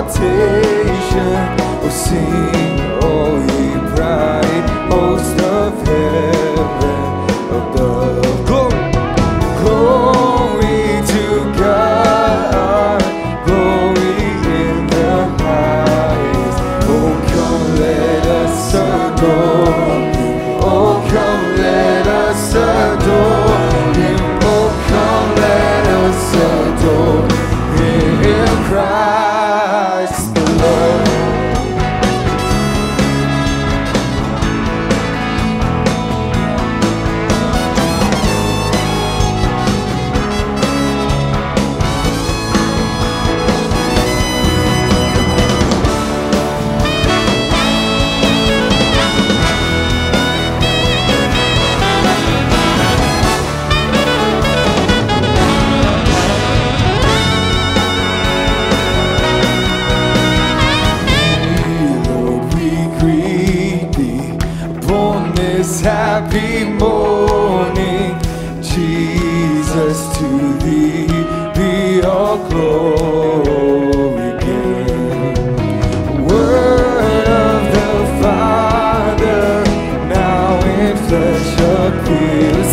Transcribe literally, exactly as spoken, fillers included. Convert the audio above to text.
exaltation. Oh, sing, oh, ye bright host of heaven above. Glory, glory to God, glory in the highest. Oh, come, let us adore Him. Oh, come, let us adore Him. Oh, come, let us adore Him, Christ the Lord. Happy morning, Jesus, to Thee be all glory given. Word of the Father, now in flesh appears.